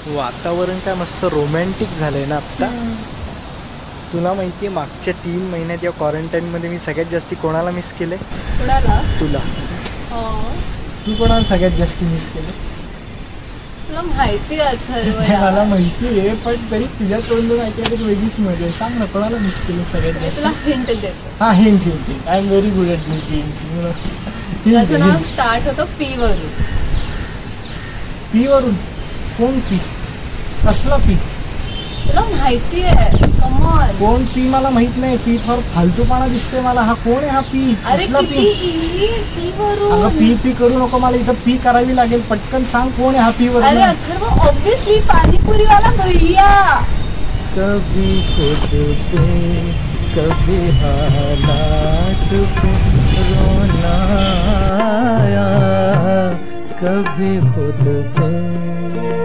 वातावरण काय मस्त रोमॅन्टिक झालंय ना आत्ता. तुला माहितीये मागच्या 3 महिन्यात या क्वारंटाईनमध्ये मी सगळ्यात जास्ती कोणाला मिस केलंय? कुणाला? तुला. तू कोणाला सगळ्यात जास्ती मिस केलं? तुला माहिती आहे अथर्व हे यार. मला माहिती आहे, पण तरी तुझ्या तोंडून ऐकायला एक वेगळीच मजा आहे. सांग ना कोणाला मिस केलं सगळ्यात मी तुला जास्त? हिंट देते. हा hint. I am very good at this games. त्याचं नाव स्टार्ट होतं पी वरून. पी वरून? कोण पी? कसला पी? तुला माहिती आहे, कमॉन. कोण पी मला माहित नाही. पी फार फालतूपणा दिसतोय मला. हा कोण आहे हा पी? अरे कसला किती पी? इझी पी अगं वरून. पी करू नको, मला इथं पी करावी लागेल. पटकन सांग कोण आहे हा पी वरून? अरे अथर्व ऑब्विसली पाणीपुरी वाला भैया. कभी खुद पे कभी हालात पे रोना आया, कभी खुद पे